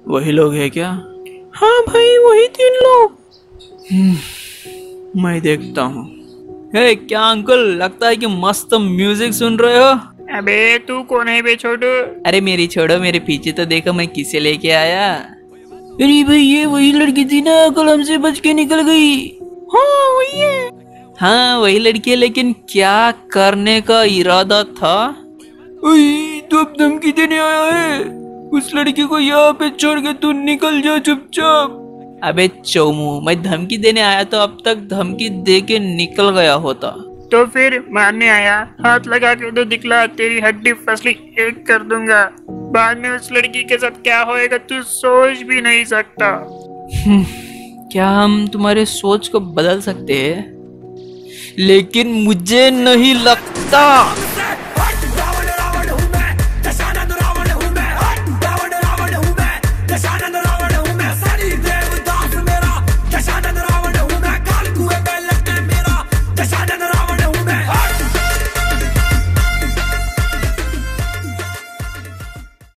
वही लोग हैं क्या? हाँ भाई, वही 3 लोग। मैं देखता हूँ। हे क्या अंकल, लगता है कि मस्त म्यूजिक सुन रहे हो। अबे तू कौन है बे छोटू? अरे मेरी छोड़ो, मेरे पीछे तो देखो मैं किसे लेके आया। अरे भाई, ये वही लड़की थी ना, कल हमसे बच के निकल गई। हाँ वही है। हाँ वही लड़की है, लेकिन क्या करने का इरादा था? ओए, तू अब धमकी देने आया है? उस लड़की को यहाँ पे छोड़ के तू निकल जा चुपचाप। अबे चोमू, मैं धमकी देने आया तो अब तक धमकी दे के निकल गया होता। तो फिर मारने आया? हाथ लगा के तो दिखला, तेरी हड्डी फसली एक कर दूंगा। बाद में उस लड़की के साथ क्या होएगा तू सोच भी नहीं सकता। क्या हम तुम्हारे सोच को बदल सकते हैं? लेकिन मुझे नहीं लगता।